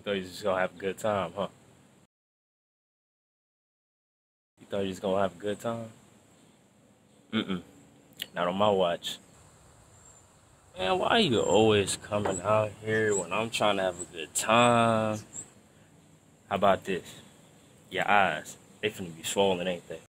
thought you was just gonna have a good time, huh? You thought you was gonna have a good time? Mm-mm. Not on my watch. Man, why you always coming out here when I'm trying to have a good time? How about this? Your eyes. They finna be swollen, ain't they?